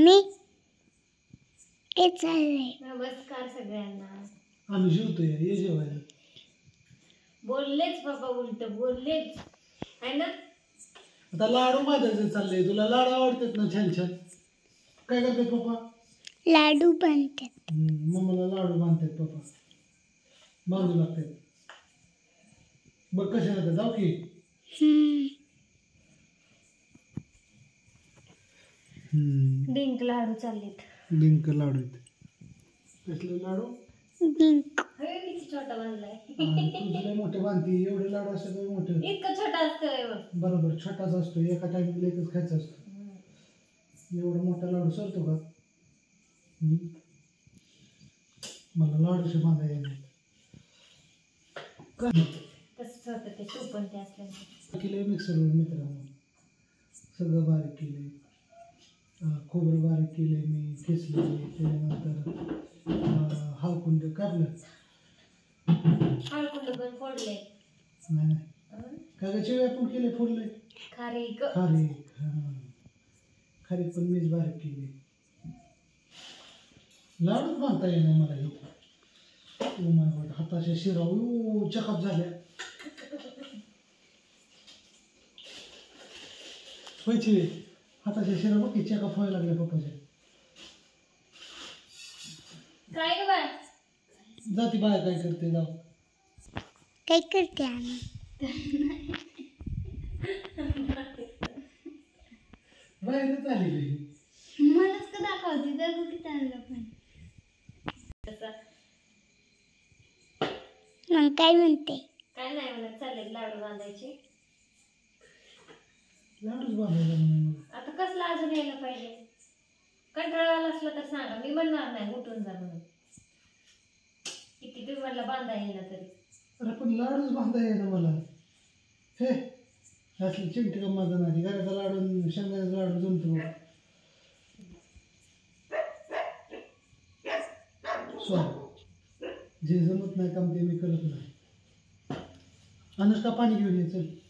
मी हे चाललंय. नमस्कार सगळ्यांना. आम्ही जेवतोय, ये जेवायला. बोललेच बाबा, उलट बोललेच आहे ना. आता लाडू बांधायचं चाललंय. तुला लाडू आवडतात ना छान छान? काय करतात पप्पा? लाडू बनतात. मम्माला लाडू बांधतात पप्पा. बांधू लागतात. बघ कशा राहतात, जाऊ की. डिंक लाडू चाललेत. डिंक लाडू आहेत. कसले लाडू? डिंक. हे किती छोटा बांधलाय. तुझे मोठे बांधते. एवढे लाडू असतात मोठे. इतका छोटा असतोय बरोबर, छोटाच असतो. एका टाइमला एकच खायचा असतो. एवढा मोठा लाडू सरतो का? मला लाडूचे बांधायला नाही. तसंच होतं ते सूप ते असल्यामुळे. केले मिक्सरवर मित्रांनो, सगळं बारीक केले. खोबरं बारीक केले मी, खेचले. त्यानंतर हळकुंड काढलं. हळकुंड पण फोडले. नाही काय चिवड्या पण केले, फोडले. खारीक खारीक पण मीच बारीक केली. लाडूच बांधता येईल मला हे. ओ माय गॉड, हाताच्या शिरा चकअप झाल्या. व्हायची हाताच्या शिरा बघ की चेकअप व्हायला लागले पप्पाचे. काय ग बाळ? जाती बाय काय करते, जाऊ. काय करते आम्ही? बाहेरच आली मलाच का दाखवते तर किती आणलं पण. मग काय म्हणते? काय नाही म्हणत, चालले लाडू बांधायचे. लाडूच बांधायला म्हणून. आता कसला अजून यायला पाहिजे? कंटाळा असला तर सांगा, मी म्हणणार नाही उठून जा म्हणून. किती तुम्हाला बांधा येईना तरी. अरे पण लाडूच बांधता येईना मला. हे असली चिमटी का माझा नाही. घराचा लाडू शेंगदाण्याचा लाडू जमतो बघ. सॉरी, जे जमत नाही काम ते मी करत नाही. अनुष्का पाणी घेऊन ये चल.